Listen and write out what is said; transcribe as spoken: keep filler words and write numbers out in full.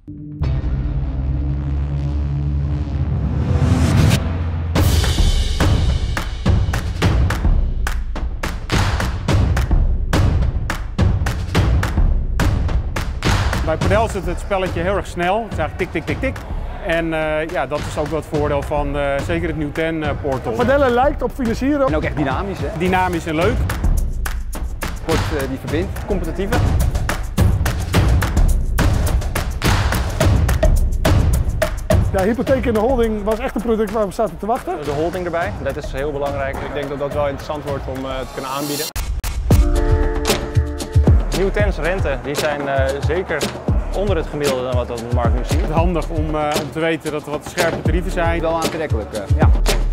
Bij padel zit het spelletje heel erg snel. Het is eigenlijk tik, tik, tik, tik. En uh, ja, dat is ook wel het voordeel van uh, zeker het Newten uh, Portal. Padellen lijkt op financieren. En ook echt dynamisch, hè? Dynamisch en leuk. Sport uh, die verbindt, competitieve. Ja, hypotheek in de holding was echt een product waar we zaten te wachten. De holding erbij, dat is heel belangrijk. Ik denk dat dat wel interessant wordt om uh, te kunnen aanbieden. Newtens rente die zijn uh, zeker onder het gemiddelde dan wat we op de markt nu zien. Het is handig om, uh, om te weten dat er wat scherpe tarieven zijn. Wel aantrekkelijk, uh, ja.